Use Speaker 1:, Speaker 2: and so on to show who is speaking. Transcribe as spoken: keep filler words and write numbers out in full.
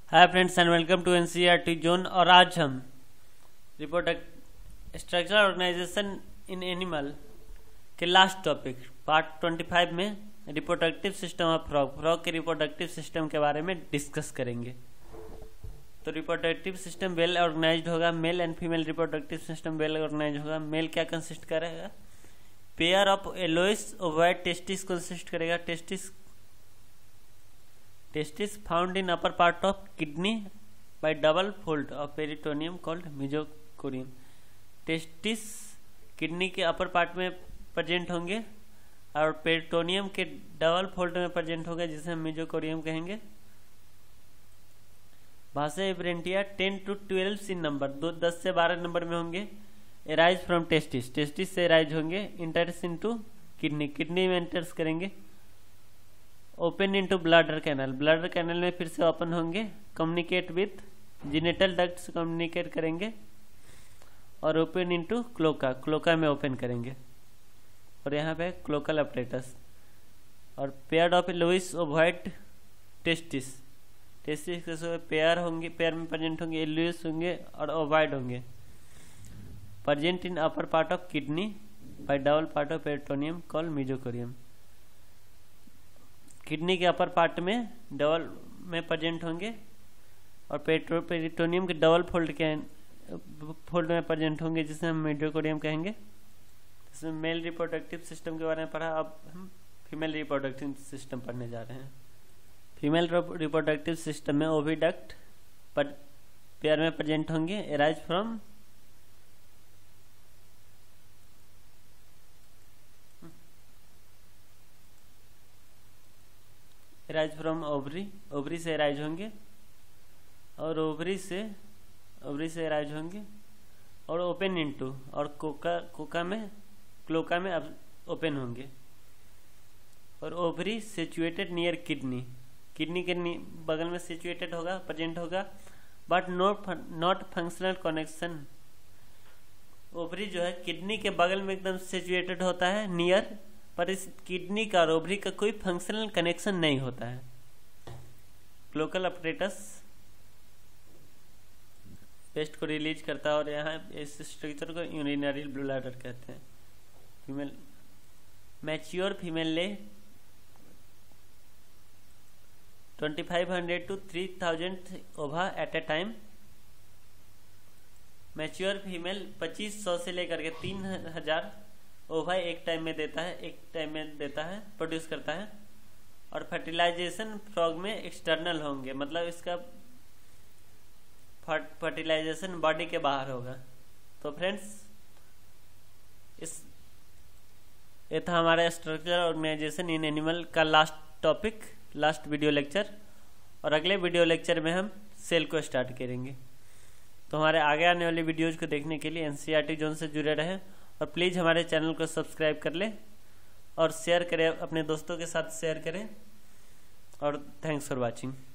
Speaker 1: Hi friends and welcome to NCERT zone. और आज हम रिप्रोडक्ट स्ट्रक्चर ऑर्गेनाइजेशन इन एनिमल के लास्ट टॉपिक पार्ट पच्चीस में reproductive system of frog frog के रिप्रोडक्टिव सिस्टम के बारे में डिस्कस करेंगे। तो रिप्रोडक्टिव सिस्टम वेल ऑर्गेनाइज्ड होगा, male and female reproductive system well organise होगा। मेल क्या कंसिस्ट करेगा? Pair of yellowish ovoid testes consist करेगा। Testes testes found in upper part of kidney by double fold of peritoneum called mesorchium. Testes kidney के upper part में present होंगे और peritoneum के double fold में present होंगे, जिसे हम मेजोकोरियम कहेंगे। Vasa efferentia ten to twelve in number, दो दस से बारह नंबर में होंगे। एराइज फ्रॉम टेस्टिस, टेस्टिस से एराइज होंगे। इंटर्स इनटू किडनी, किडनी में इंटर्स करेंगे। Open into bladder canal, bladder canal में फिर से ओपन होंगे। कम्युनिकेट विथ जिनेटल डक्ट से कम्युनिकेट करेंगे। और ओपन इनटू क्लोका, क्लोका में ओपन करेंगे। और यहाँ पे क्लोकल अपरेटस। और pair of yellowish ovoid testes, testes के पेयर होंगे, पेयर में प्रेजेंट होंगे, लुइस होंगे और ओवाइड होंगे। Present in upper part of kidney by double part of peritoneum called mesorchium. Kidney के अपर पार्ट में डबल में प्रेजेंट होंगे और पेरिटोनियम के डबल फोल्ड के फोल्ड में प्रेजेंट होंगे, जिसे हम मेजोकोरियम कहेंगे। इसमें मेल रिप्रोडक्टिव सिस्टम के बारे में पढ़ा। अब हम फीमेल रिप्रोडक्टिव सिस्टम पढ़ने जा रहे हैं। फीमेल रिप्रोडक्टिव सिस्टम में ओविडक्ट पेयर में प्रेजेंट होंगे। Arise from arise from ovary, ovary से एराइज होंगे। और ओवरी से ओवरी से एराइज होंगे और ओपन इनटू, और कोका कोका में क्लोका में अब ओपन होंगे। और ovary situated near kidney, kidney के बगल में सिचुएटेड होगा, प्रेजेंट होगा, but not not functional connection. Ovary जो है किडनी के बगल में एकदम सिचुएटेड होता है नियर, पर इस किडनी का और ओवरी का कोई फंक्शनल कनेक्शन नहीं होता है। क्लोकल अपरेटस पेस्ट को रिलीज करता है और यहाँ इस स्ट्रक्चर को यूरिनरी ब्लैडर कहते हैं। फीमेल मैच्योर फीमेल ले पच्चीस सौ टू तीन हज़ार ova at a time. Mature female पच्चीस सौ से लेकर के तीन हजार ओवा एक टाइम में देता है, एक टाइम में देता है, प्रोड्यूस करता है। और फर्टिलाइजेशन फ्रॉग में एक्सटर्नल होंगे, मतलब इसका फर्टिलाइजेशन बॉडी के बाहर होगा। तो फ्रेंड्स, इस ये था हमारा स्ट्रक्चर ऑर्गेनाइजेशन इन एनिमल का last topic, last video lecture. और अगले वीडियो लेक्चर में हम सेल को स्टार्ट करेंगे। तो हमारे आगे आने वाली वीडियोज को देखने के लिए एनसीईआरटी जोन से जुड़े रहें और प्लीज़ हमारे चैनल को सब्सक्राइब कर लें और शेयर करें, अपने दोस्तों के साथ शेयर करें। और थैंक्स फॉर वाचिंग।